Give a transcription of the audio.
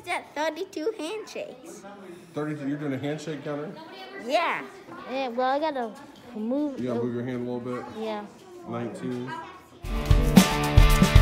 He's at 32 handshakes. 32. You're doing a handshake counter? Yeah. Yeah, well, I gotta move. You gotta move your hand a little bit. Yeah. 19.